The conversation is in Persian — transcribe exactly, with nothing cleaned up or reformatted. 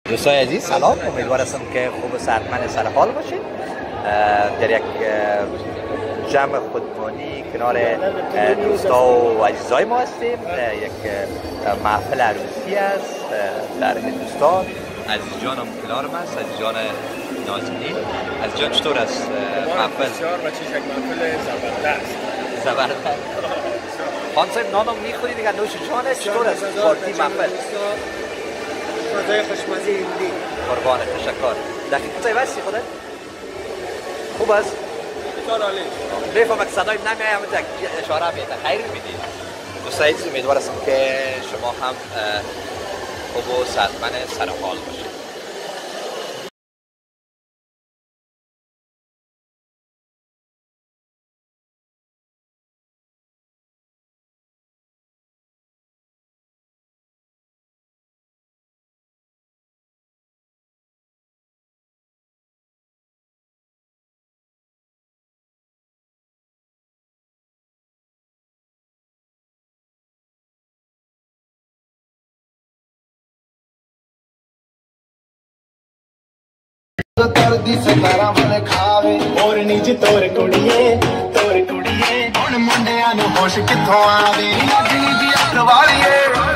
دوستای عزیز سلام، امیدوار هستم که خوب و صحتمند سر حال باشید. در یک جمع خودمانی کنار دوستا و عزیزای ما هستیم. یک محفل عروسی است در هندوستان. عزیز جانم کنارم است، عزیز جان نازنین. عزیز جان چطور است محفل؟ بسیار و چیز یک محفل زبردست زبردست. خان صاحب نانم میخوری دیگه، نوش جان است. چطور است پارتی محفل؟ غذای خوشمزه هندی. قربان تشکر. دقیقه تای واسه خودت خوب است؟ بسیار عالی. میفهمم که صدای نمیایم، تا اشاره میده خیر میدید. دوستای عزیز امیدوار هستم که شما هم خوب و صحتمند سر حال باشید. तरदी सतारा मन खावे और निज तोर कुड़िए तोर कुड़िए हुण मुंडियां नूं होश कित्थों आवे लगनी जी अख वालिए।